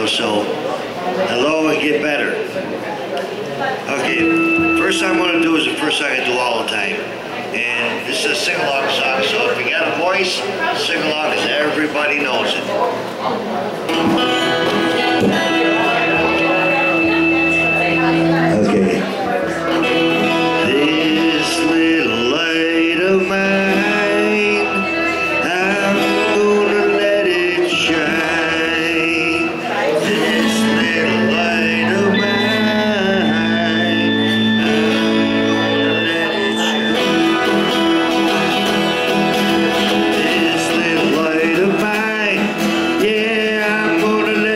so hello and get better. Okay, first I'm going to do is the first song I do all the time. And this is a sing-along song, so if you got a voice, sing along because everybody knows it. Okay. This little light of mine, I'm gonna let it shine. This little light of mine, I'm gonna let it shine. This little light of mine, yeah, I'm gonna let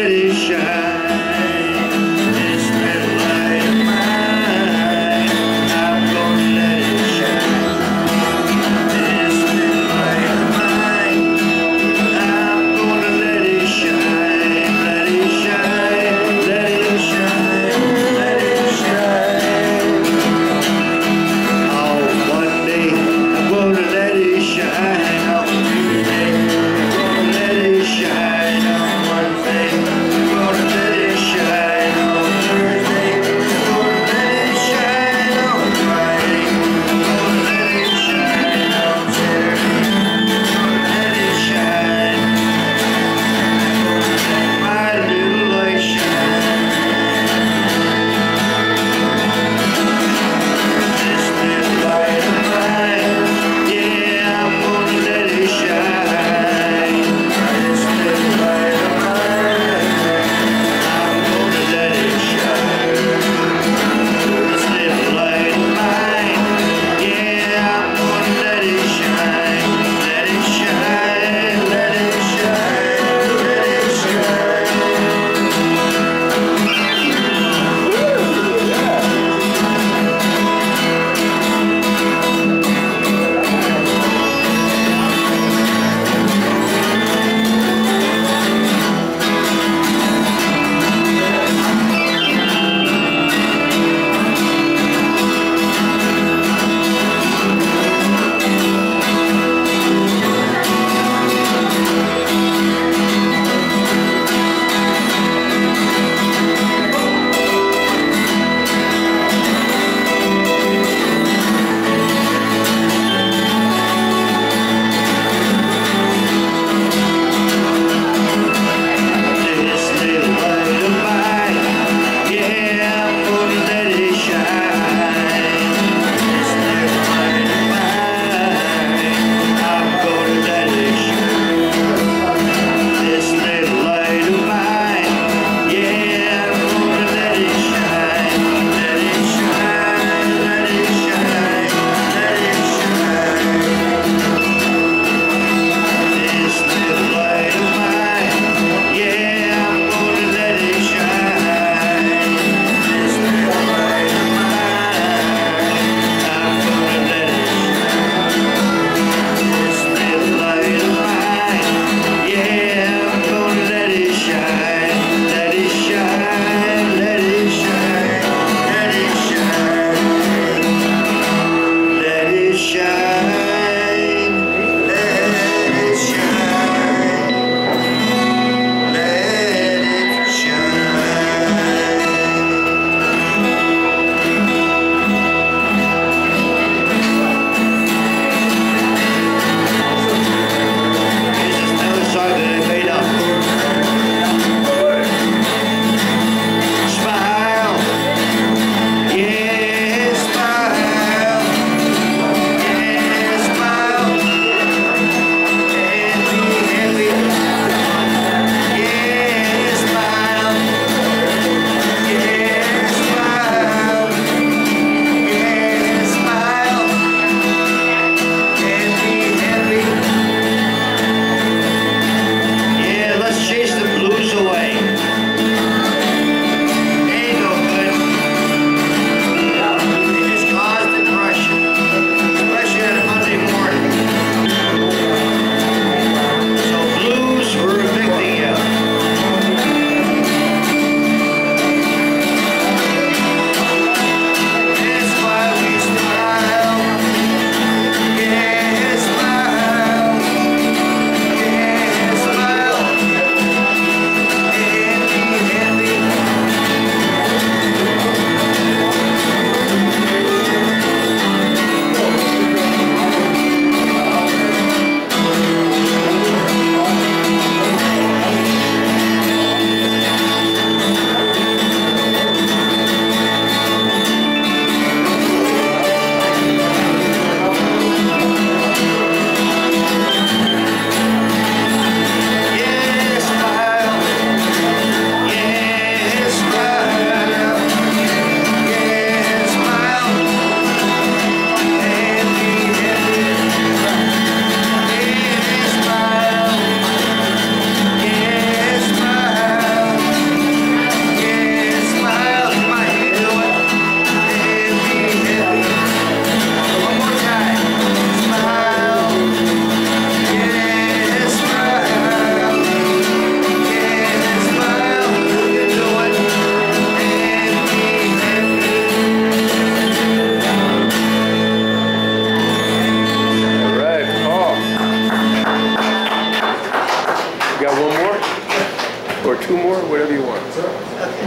whatever you want. Okay.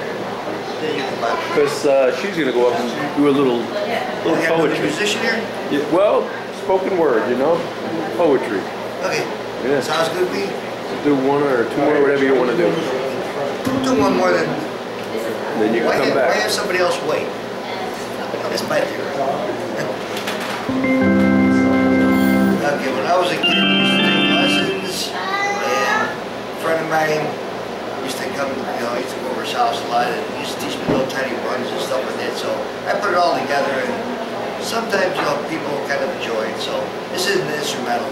Because she's going to go up and do a little poetry. Musician here? Yeah, well, spoken word, you know, poetry. Okay. Yeah. Sounds good to me. Do one or two more, whatever you want to do. Do one more than. And then you can come back. Why have somebody else wait? That's my theory. Okay, when I was a kid, I used to take lessons, and a friend of mine used to come, you know, I used to go over his house a lot, and he used to teach me little tiny runs and stuff like that. So I put it all together, and sometimes, you know, people kind of enjoy it. So this is an instrumental.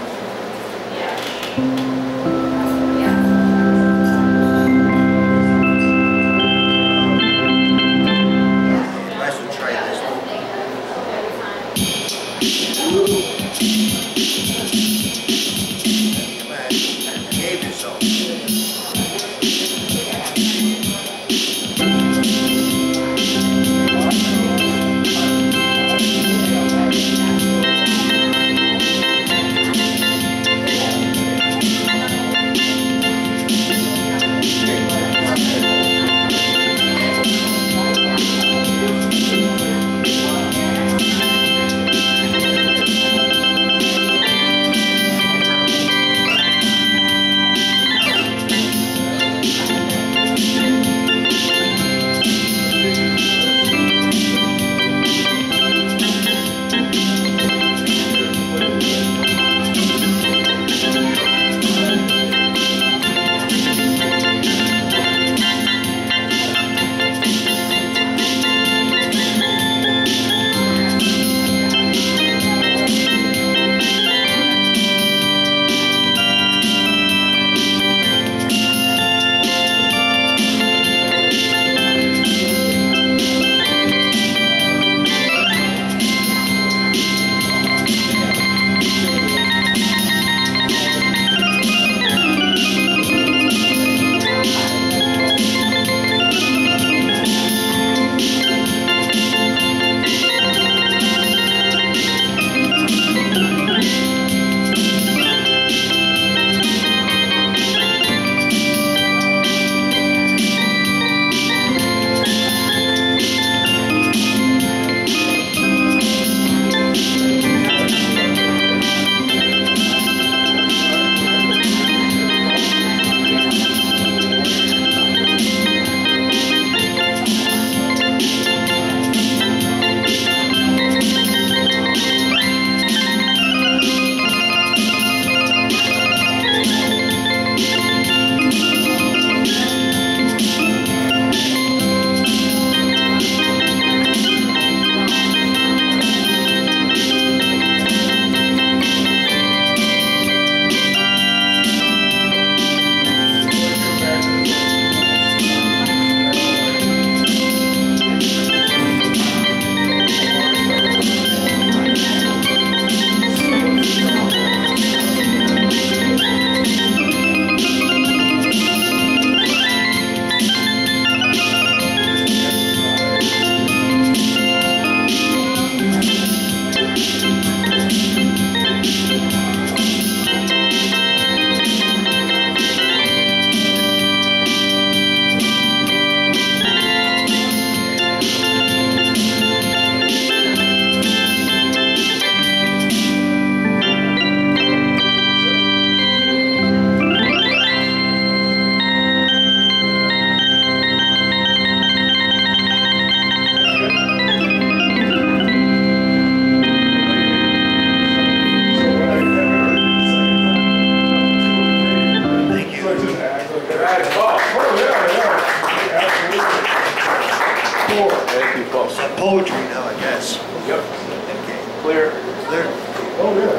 Thank you, folks. Poetry now, I guess. Yep. Okay. Clear. Clear. Oh, yeah.